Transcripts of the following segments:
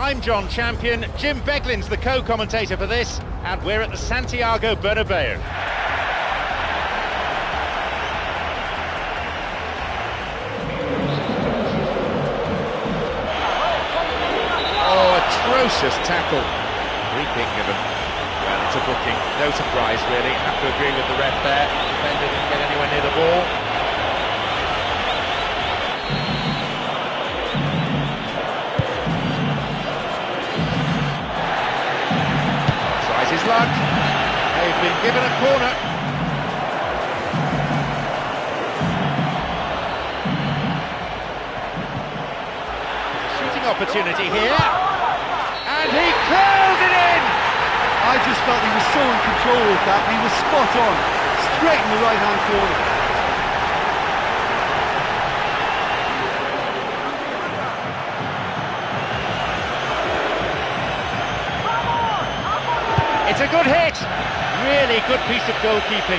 I'm John Champion, Jim Beglin's the co-commentator for this, and we're at the Santiago Bernabeu. Oh, atrocious tackle. Free kick given. Well, it's a booking. No surprise, really. Have to agree with the ref there. Defender didn't get anywhere near the ball. Tries his luck. They've been given a corner. Shooting opportunity here. And he curled it in! I just felt he was so in control of that. He was spot on, straight in the right-hand corner. It's a good hit! Really good piece of goalkeeping.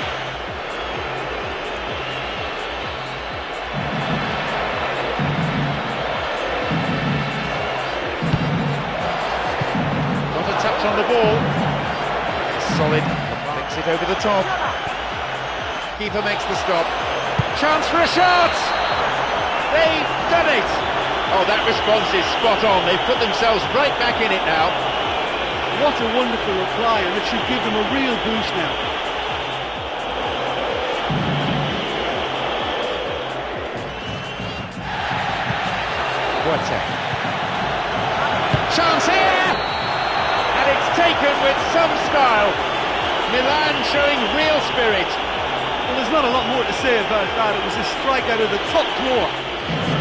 Got a touch on the ball. Solid, flicks it over the top. Keeper makes the stop. Chance for a shot! They've done it! Oh, that response is spot on. They've put themselves right back in it now. What a wonderful reply, and it should give them a real boost now. Boateng. Chance here! And it's taken with some style. Milan showing real spirit. Well, there's not a lot more to say about that. It was a strike out of the top drawer.